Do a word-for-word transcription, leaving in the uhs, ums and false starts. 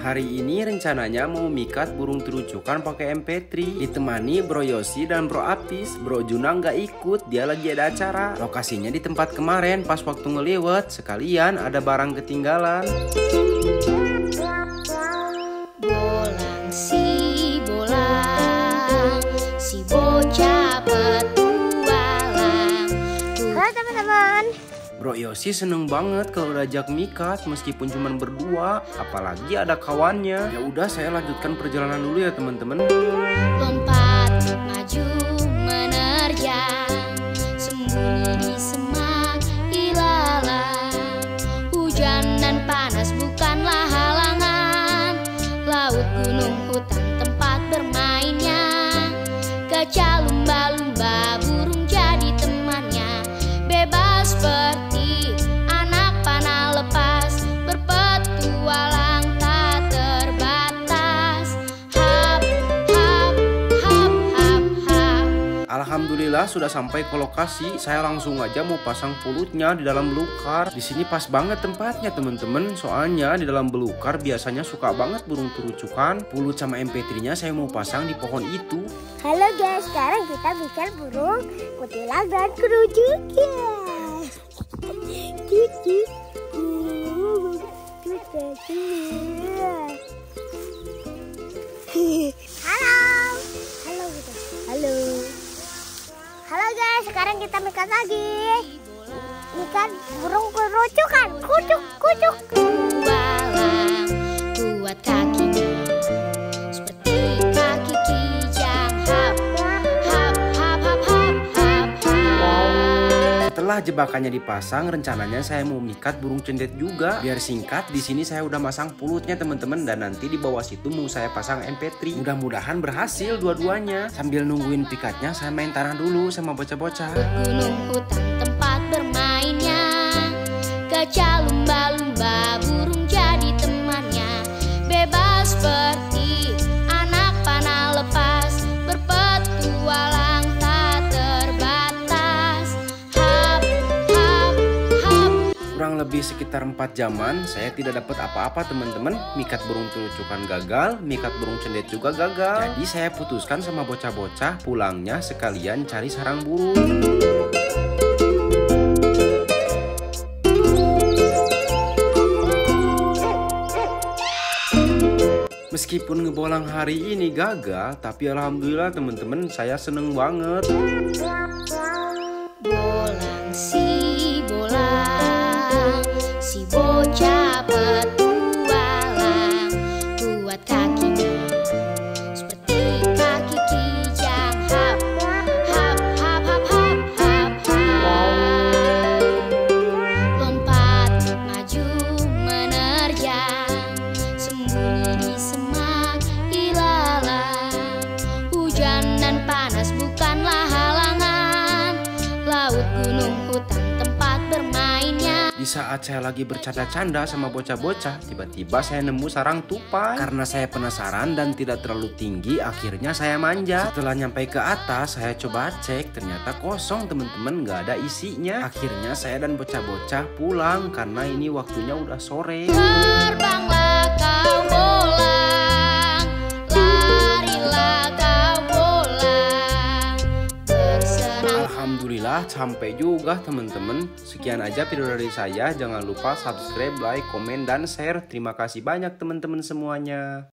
Hari ini rencananya mau mikat burung terucukan pakai M P tiga. Ditemani Bro Yosi dan Bro Apis. Bro Juna nggak ikut, dia lagi ada acara. Lokasinya di tempat kemarin pas waktu ngeliwet. Sekalian ada barang ketinggalan. Bolang si bolang, si bocah petualang. Halo teman-teman. Bro Yosi seneng banget kalau udah ajak mikat meskipun cuma berdua, apalagi ada kawannya. Ya udah, saya lanjutkan perjalanan dulu ya teman-teman. Lompat maju menerjang, sembunyi di semak ilalang. Hujan dan panas bukanlah halangan, laut, gunung, hutan tempat bermainnya. Gajah, lumba-lumba, burung jadi temannya. Bebas seperti anak panah lepas, berpetualang tak terbatas. Hap, hap, hap, hap, hap. Alhamdulillah sudah sampai ke lokasi. Saya langsung aja mau pasang pulutnya di dalam belukar. Di sini pas banget tempatnya teman-teman. Soalnya di dalam belukar biasanya suka banget burung terucukan. Pulut sama M P tiga-nya saya mau pasang di pohon itu. Halo guys, sekarang kita bikin burung kutilang dan kerucukan. Cuci. Halo. Halo gitu. Halo. Halo guys, sekarang kita mikat lagi. Mikat burung kerucukan. Kucuk, kucuk. Tualang, kuat kakinya seperti kaki kijang. Hap, hap, hap, hap, hap, hap, hap. Setelah jebakannya dipasang, rencananya saya mau mikat burung cendet juga. Biar singkat, di sini saya udah masang pulutnya teman-teman, dan nanti di bawah situ mau saya pasang M P tiga. Mudah-mudahan berhasil dua-duanya. Sambil nungguin pikatnya, saya main tanah dulu sama bocah-bocah. Gunung, hutan tempat bermainnya. Gajah, lumba-lumba, burung jadi temannya. Bebas seperti anak panah lepas, berpetualang tak terbatas. Hap, hap, hap. Kurang lebih sekitar empat jaman, saya tidak dapat apa-apa teman-teman. Mikat burung terucukan gagal, mikat burung cendet juga gagal. Jadi saya putuskan sama bocah-bocah pulangnya sekalian cari sarang burung. Meskipun ngebolang hari ini gagal, tapi alhamdulillah teman-teman, saya seneng banget. Bolang si bolang, si bocah petualang. Kuat kakinya seperti kaki kijang. Hap, hap, hap, hap, hap, hap, hap. Lompat maju menerjang, sembunyi di semak ilalang. Hujan dan panas bukanlah halangan, laut, gunung, hutan tempat bermainnya. Di saat saya lagi bercanda-canda sama bocah-bocah, tiba-tiba saya nemu sarang tupai. Karena saya penasaran dan tidak terlalu tinggi, akhirnya saya manja. Setelah nyampe ke atas, saya coba cek, ternyata kosong teman-teman, nggak ada isinya. Akhirnya saya dan bocah-bocah pulang karena ini waktunya udah sore. Terbanglah kau bolang, larilah kau bolang, bersenang. Alhamdulillah sampai juga teman-teman. Sekian aja video dari saya. Jangan lupa subscribe, like, komen, dan share. Terima kasih banyak teman-teman semuanya.